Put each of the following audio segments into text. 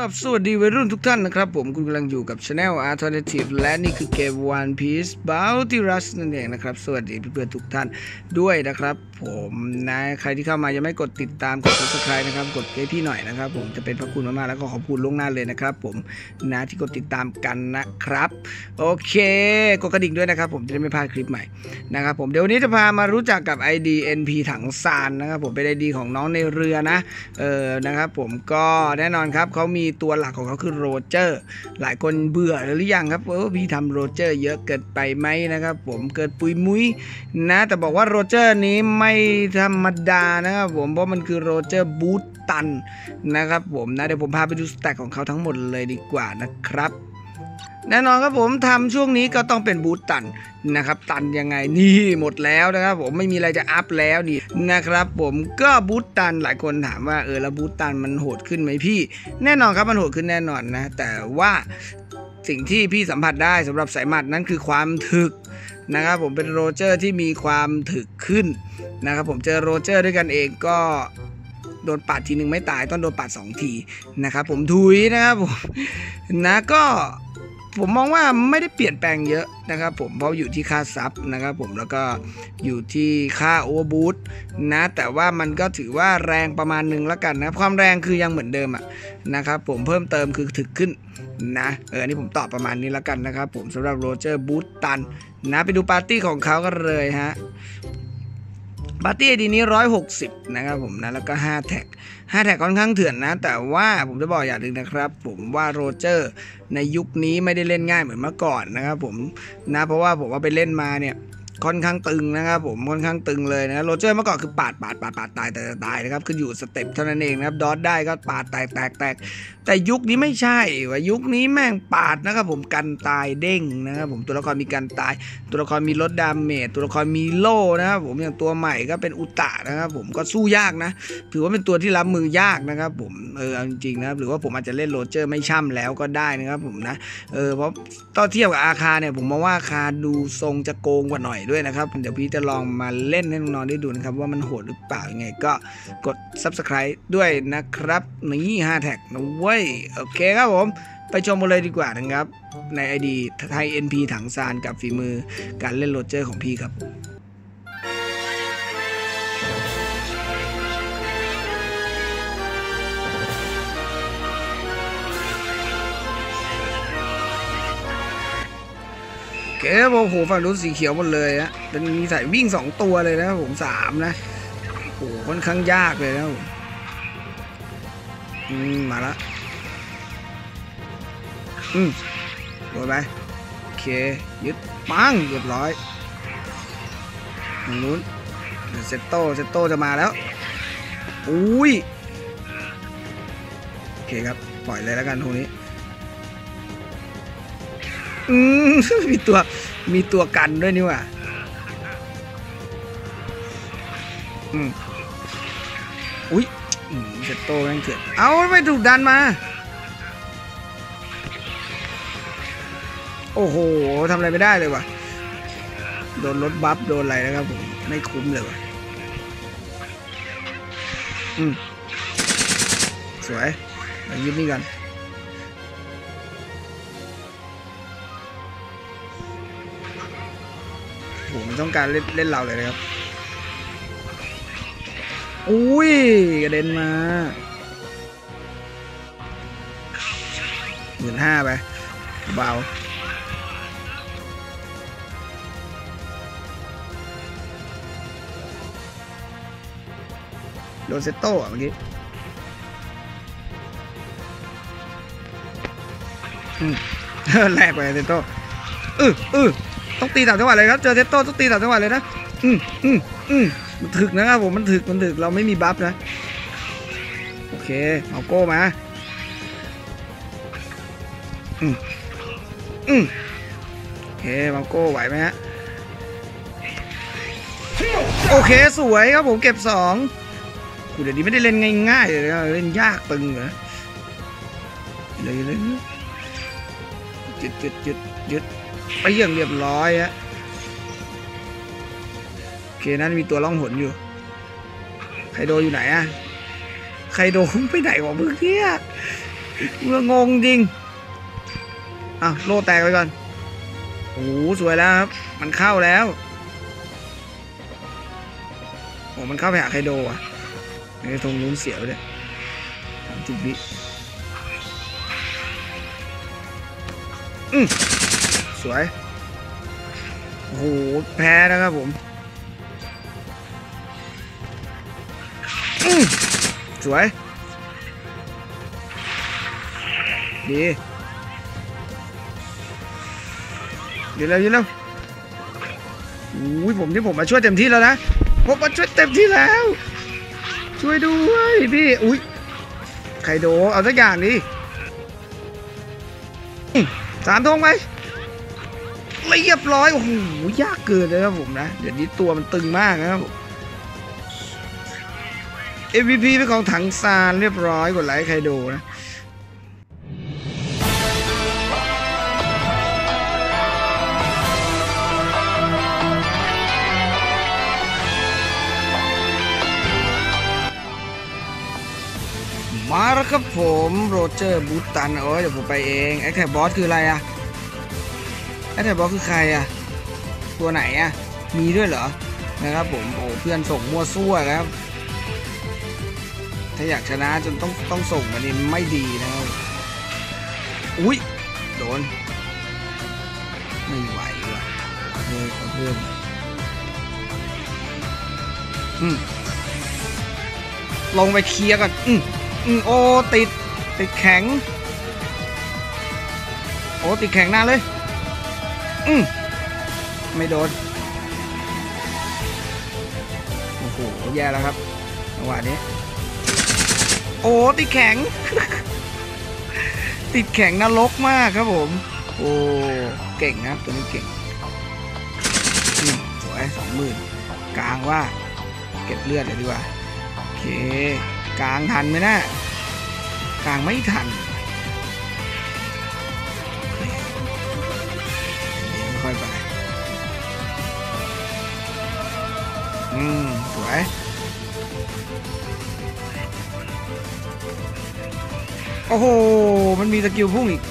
ครับสวัสดีวัยรุ่นทุกท่านนะครับผมคุณกำลังอยู่กับ Channel Alternative และนี่คือเกม One Piece Bounty Rush นั่นเองนะครับสวัสดีเพื่อนๆทุกท่านด้วยนะครับผมนะใครที่เข้ามายังไม่กดติดตามกด Subscribe นะครับกดให้พี่หน่อยนะครับผมจะเป็นพระคุณมากๆแล้วก็ขอบคุณล่วงหน้าเลยนะครับผมนะที่กดติดตามกันนะครับโอเคกดกระดิ่งด้วยนะครับผมจะได้ไม่พลาดคลิปใหม่นะครับผมเดี๋ยววันนี้จะพามารู้จักกับ ID NP ถังซานนะครับผมเป็น ID ของน้องในเรือนะนะครับผมก็แน่นอนครับเขามีตัวหลักของเขาคือโรเจอร์หลายคนเบื่อหรือยังครับพี่ทำโรเจอร์เยอะเกินไปไหมนะครับผมเกิดปุยมุ้ยนะแต่บอกว่าโรเจอร์นี้ไม่ธรรมดานะครับผมเพราะมันคือโรเจอร์บูตตันนะครับผมนะเดี๋ยวผมพาไปดูสแต็กของเขาทั้งหมดเลยดีกว่านะครับแน่นอนครับผมทำช่วงนี้ก็ต้องเป็นบูตตันนะครับตันยังไงนี่หมดแล้วนะครับผมไม่มีอะไรจะอัพแล้วนี่นะครับผมก็บูตตันหลายคนถามว่าแล้วบูตตันมันโหดขึ้นไหมพี่แน่นอนครับมันโหดขึ้นแน่นอนนะแต่ว่าสิ่งที่พี่สัมผัสได้สำหรับสายหมัดนั้นคือความถึกนะครับผมเป็นโรเจอร์ที่มีความถึกขึ้นนะครับผมเจอโรเจอร์ด้วยกันเองก็โดนปาดทีหนึ่งไม่ตายต้องโดนปาด2ทีนะครับผมทุยนะครับผมนะก็ผมมองว่าไม่ได้เปลี่ยนแปลงเยอะนะครับผมเพราะอยู่ที่ค่าซับนะครับผมแล้วก็อยู่ที่ค่าโอเวอร์บูทนะแต่ว่ามันก็ถือว่าแรงประมาณนึงแล้วกันนะความแรงคือยังเหมือนเดิมนะครับผมเพิ่มเติมคือถึกขึ้นนะอันนี้ผมตอบประมาณนี้แล้วกันนะครับผมสำหรับโรเจอร์บูตตันนะไปดูปาร์ตี้ของเขากันเลยฮะปาร์ตี้ดีนี้160นะครับผมนะแล้วก็5แท็กค่อนข้างเถื่อนนะแต่ว่าผมจะบอกอย่างหนึ่งนะครับผมว่าโรเจอร์ในยุคนี้ไม่ได้เล่นง่ายเหมือนเมื่อก่อนนะครับผมนะเพราะว่าผมว่าไปเล่นมาเนี่ยค่อนข้างตึงนะครับผมค่อนข้างตึงเลยนะโรเจอร์เมื่อก่อนคือปาดตายนะครับคืออยู่สเต็ปเท่านั้นเองนะครับดอทได้ก็ปาดแตกแต่ยุคนี้ไม่ใช่ว่ายุคนี้แม่งปาดนะครับผมกันตายเด้งนะครับผมตัวละครมีกันตายตัวละครมีลดดาเมจตัวละครมีโล่นะครับผมอย่างตัวใหม่ก็เป็นอุตะนะครับผมก็สู้ยากนะถือว่าเป็นตัวที่รับมือยากนะครับผมจริงๆนะครับหรือว่าผมอาจจะเล่นโรเจอร์ไม่ช่ำแล้วก็ได้นะครับผมนะเพราะตอนเทียบกับอาคาเนี่ยผมมองว่าอาคาดูทรงจะโกงกว่าหน่อยด้วยนะครับเดี๋ยวพี่จะลองมาเล่นให้น้องๆได้ดูนะครับว่ามันโหดหรือเปล่ายังไงก็กด Subscribe ด้วยนะครับนี่5แท็กนะเว้ยโอเคครับผมไปชมกันเลยดีกว่านะครับใน ID ไทย NP ถังซานกับฝีมือการเล่นโรเจอร์ของพี่ครับโอเคโอ้โหฝั่งนู้นสีเขียวหมดเลยนะเป็นมีสายวิ่ง2ตัวเลยนะผม3นะโอ้ค่อนข้างยากเลยนะมาละโดนไปโอเคยึดปังเรียบร้อยทางนู้นเซตโต้จะมาแล้วอุ้ยโอเคครับปล่อยเลยแล้วกันตรงนี้มีตัวกันด้วยนี่ว่ะอุ้ยเซตโต้แม่งเกิดเอาไม่ถูกดันมาโอ้โหทำอะไรไม่ได้เลยว่ะโดนรถบัฟโดนอะไรนะครับผมไม่คุ้มเลยว่ะสวยมายึดนี่กันผมต้องการเล่นเราเลยนะครับอุ้ยกระเด็นมา15,000ไปเบาโดนเซตโต้เมื่อกี้แรกไปเซตโต้ต้องตี3 จังหวะเลยครับเจอเซตโต้ต้องตี3 จังหวะเลยนะมันถึกนะครับผมมันถึกเราไม่มีบัฟนะโอเคเอาโก้มาโอเคมาโก้ไหวไหมฮะโอเคสวยครับผมเก็บ2กูเดี๋ยวนี้ไม่ได้เล่นง่ายๆเลยเล่นยากตึงเหรอเลยยึดไปอย่างเรียบร้อยฮะโอเคนั้นมีตัวล่องหนอยู่ไคโดอยู่ไหนอะไคโดไปไหนของมึงเนี่ยเมื่องงจริงอ่ะโล่แตกไปก่อนโอ้สวยแล้วครับมันเข้าแล้วโอ้มันเข้าไปหาไคโดอ่ะในตรงนู้นเสียวเลย30 วิสวยโอ้โหแพ้นะครับผมสวยดีเดี๋ยวแล้วอุ้ยผมมาช่วยเต็มที่แล้วนะผมมาช่วยเต็มที่แล้วช่วยด้วยพี่อุ้ยไคโดเอาสักอย่างดิ3 ธงไหมเรียบร้อยโอ้โหยากเกินเลยครับผมนะเดี๋ยวนี้ตัวมันตึงมากนะครับผม MVP เป็นของถังซานเรียบร้อยกดไลค์ไคโดนะมาแล้วครับผมโรเจอร์บูตันเดี๋ยวผมไปเองแอคแท็กบอสคืออะไรอะแอคแท็กบอสคือใครอะตัวไหนอะมีด้วยเหรอนะครับผมโอ้เพื่อนส่งมั่วซั่วครับถ้าอยากชนะจนต้องส่งมันนี่ไม่ดีนะครับอุ้ยโดนไม่ไหวว่ะเพื่อนลงไปเคลียร์กันโอ้ติดแข็งโอ้ติดแข็งนานเลยไม่โดนโอ้โหแย่แล้วครับจังหวะนี้โอ้ติดแข็ง ติดแข็งนรกมากครับผมโอ้เก่งนะครับตัวนี้เก่งสวย20,000กลางว่าเก็บเลือดเลยดีกว่าโอเคกลางทันไหมนะกลางไม่ทันไม่ค่อยไปสวยโอ้โหมันมีสกิลพุ่งอีก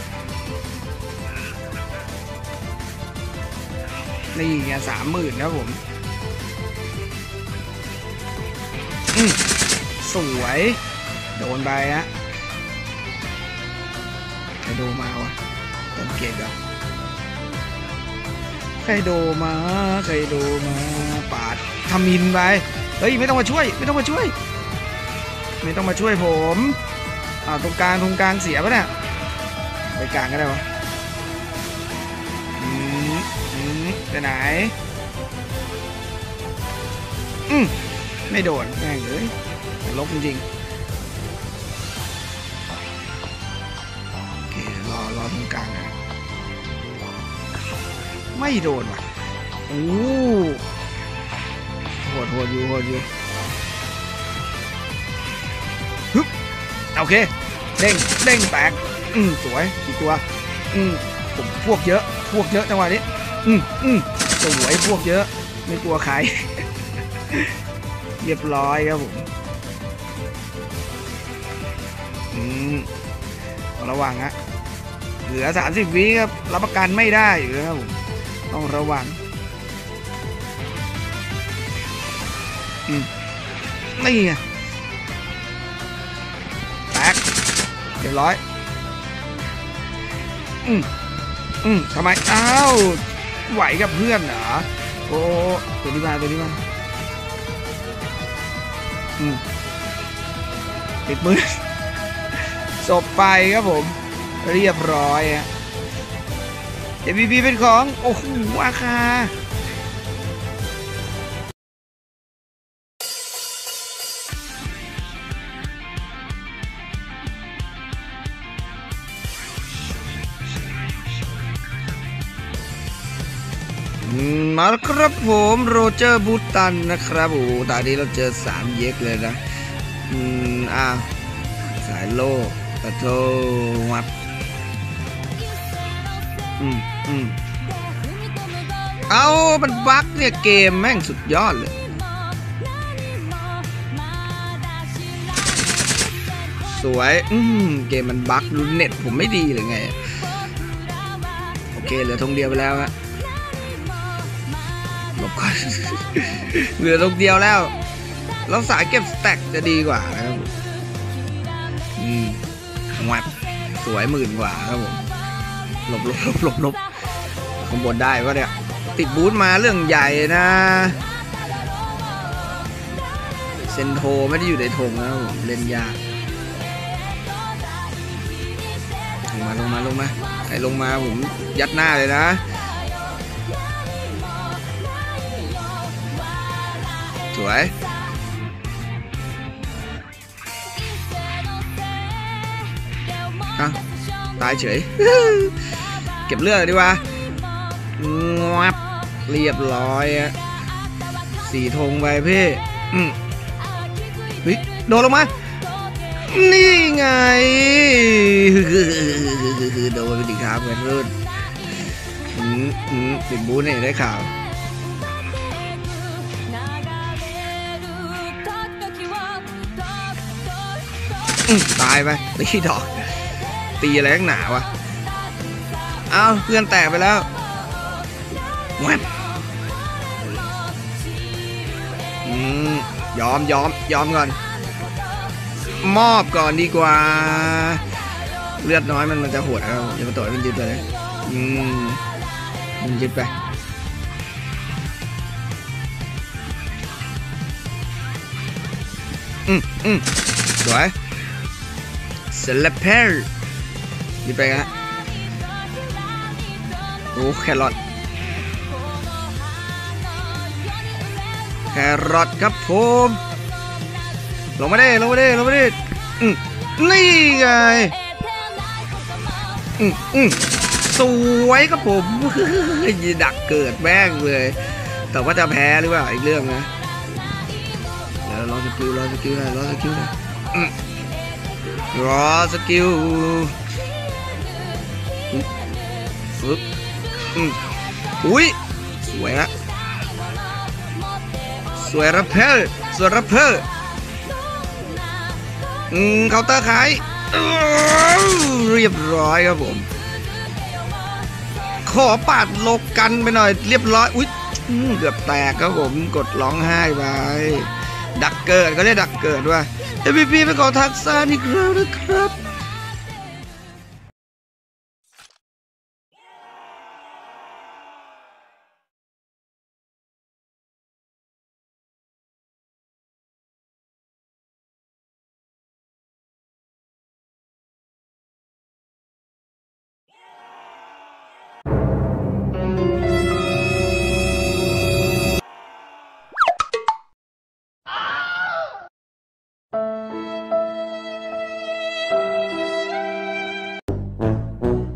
นี่ไง30,000ครับผมสวยโดนไปฮะใครโดมาวะต้นเกตอ่ะใครโดมาปาดทำมินไปเฮ้ยไม่ต้องมาช่วยผมตรงกลางเสียปะเนี่ยไปกลางก็ได้วะไปไหนไม่โดนแม่งเลยลบจริงๆโอเครอตรงกลางนะไม่โดนว่ะโอ้โหดอยู่ฮึบโอเคเด้งแตกสวยกี่ตัวผมพวกเยอะจังหวะนี้สวยพวกเยอะไม่กลัวใคร เรียบร้อยครับผมระวังฮะเหลือ30 วิครับรับประกันไม่ได้อยู่แล้วครับผมต้องระวังนี่ไงแตกเรียบร้อยทำไมอ้าวไหวกับเพื่อนเหรอโอ้ตัวนี้มาติดมือจบไปครับผมเรียบร้อยฮะ MVP เป็นของโอ้โหอาคามาแล้วครับผมโรเจอร์บูตันนะครับโอ้ตอนนี้เราเจอ3 เย็กเลยนะสายโลตะโทวัดเอามันบั๊กเนี่ยเกมแม่งสุดยอดเลยสวยเกมมันบั๊กรุ่นเน็ตผมไม่ดีหรือไงโอเคเหลือธงเดียวไปแล้วฮะหลบก่อน เหลือธงเดียวแล้วเราสายเก็บสแต็กจะดีกว่านะครับงัดสวยหมื่นกว่าครับผมหลบข้างบนได้ก็เนี่ยติดบูทมาเรื่องใหญ่นะเซนโทไม่ได้อยู่ในธงนะผมเล่นยากลงมาใครลงมาผมยัดหน้าเลยนะสวยตายเฉย เก็บเลือดดีกว่างับเรียบร้อยอะ4 ธงไปพี่โดนลงมานี่ไง โดนไปดิครับเพื่อนรุ่นติดบู๊เนี่ยได้ข่าวตายไปตีดอกตีอะไรนักหนาวะเอ้าเพื่อนแตกไปแล้วแวบยอมก่อนมอบก่อนดีกว่าเลือดน้อยมันจะโหดเอาอย่ามาต่อยมันยึดเลยมันยึดไปสวยเซเลเพลยึดไปฮะโอ้แครอทครับผมลงมาได้นี่ไงสวยครับผมดักเกิดแม่งเลยแต่ว่าจะแพ้หรือเปล่าอีกเรื่องนะแล้วรอสกิลนะรอสกิลอุ้ยสวยละเพลเคาน์เตอร์ขายเรียบร้อยครับผมขอปาดโลกันไปหน่อยเรียบร้อยอุ้ยเกือบแตกครับผมกดร้องไห้ไปดักเกิดก็เรียกดักเกิดว่า MVP ไปขอทักษะอีกแล้วนะครับ